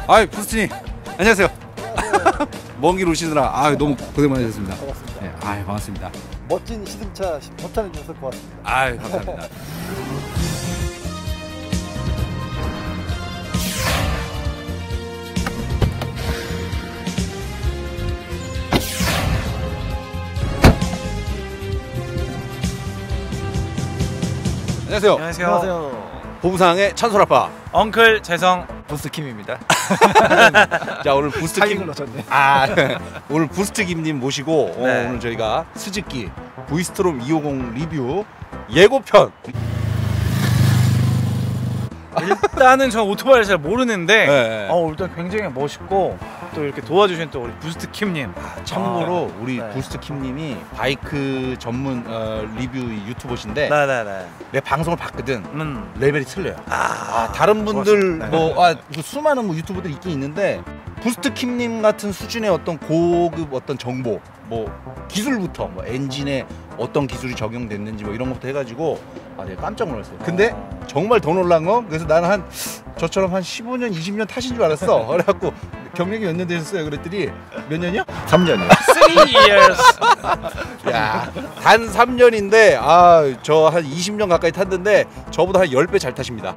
아이 부스트님 안녕하세요. 먼 길 오시느라 너무 고생 많으셨습니다. 반갑습니다. 네, 반갑습니다. 멋진 시승차 협찬해 주셔서 고맙습니다. 감사합니다. 안녕하세요. 안녕하세요. 보부상의 찬솔아빠 엉클 재성 부스킴입니다. 자 오늘 부스트킴 넣었네. 오늘 부스트킴님 모시고 네. 오늘 저희가 스즈키 브이스트롬 250 리뷰 예고편. 일단은 전 오토바이를 잘 모르는데 네. 일단 굉장히 멋있고 또 이렇게 도와주신 또 우리 부스트킴님 참고로 우리 네. 부스트킴님이 바이크 전문 리뷰 유튜버신데 네네네. 내 방송을 봤거든. 레벨이 틀려요. 다른 분들 고맙습니다. 뭐 수많은 뭐 유튜버들 있긴 있는데 부스트킴님 같은 수준의 어떤 고급 어떤 정보, 뭐 기술부터 뭐 엔진에 어떤 기술이 적용됐는지 뭐 이런 것부터 해가지고 내가 깜짝 놀랐어요. 근데 정말 더 놀란 건 그래서 나는 저처럼 한 15년, 20년 타신 줄 알았어. 그래갖고 경력이 몇 년 되셨어요? 그랬더니 몇 년이요? 3년이요. 3 years. 야, 단 3년인데 저 한 20년 가까이 탔는데 저보다 한 10배 잘 타십니다.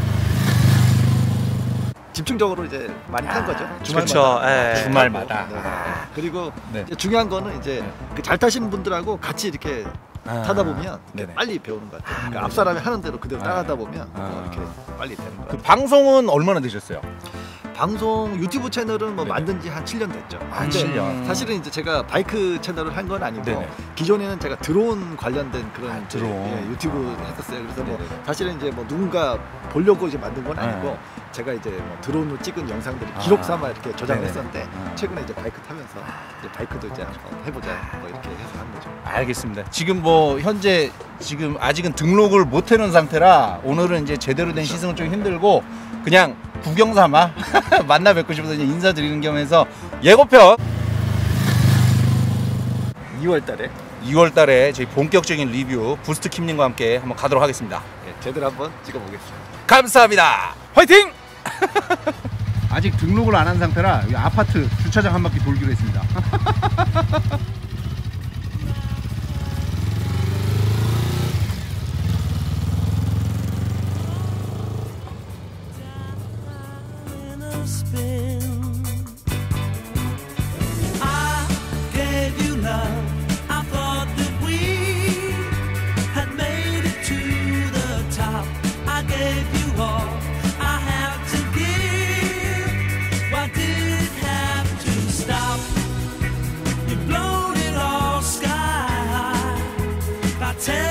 집중적으로 이제 많이 탄 거죠. 그렇죠. 주말마다. 네. 그리고 네. 이제 중요한 거는 이제 그 잘 타시는 분들하고 같이 이렇게 타다 보면 네네. 빨리 배우는 것 같아요. 그러니까 앞 사람이 하는 대로 그대로 따라하다 보면 이렇게 빨리 되는 것 같아요. 그 방송은 얼마나 되셨어요? 방송 유튜브 채널은 뭐 네네. 만든 지 한 7년 됐죠. 근데 7년. 사실은 이제 제가 바이크 채널을 한 건 아니고 네네. 기존에는 제가 드론 관련된 그런 이제 드론. 유튜브 했었어요. 그래서 뭐 네네네. 사실은 이제 뭐 누군가 보려고 이제 만든 건 아니고 제가 이제 뭐 드론으로 찍은 영상들을 기록 삼아 이렇게 저장을 네네. 했었는데 최근에 이제 바이크 타면서 이제 바이크도 이제 한번 해보자 뭐 이렇게 해서 한 거죠. 알겠습니다. 지금 뭐 현재 지금 아직은 등록을 못 해놓은 상태라 오늘은 이제 제대로 된 시승은 좀 힘들고 그냥 구경 삼아 만나 뵙고 싶어서 이제 인사드리는 겸해서 예고편 2월 달에 저희 본격적인 리뷰 부스트킴님과 함께 한번 가도록 하겠습니다. 제대로 한번 찍어보겠습니다. 감사합니다. 화이팅! 아직 등록을 안 한 상태라 이 아파트 주차장 한 바퀴 돌기로 했습니다. Tell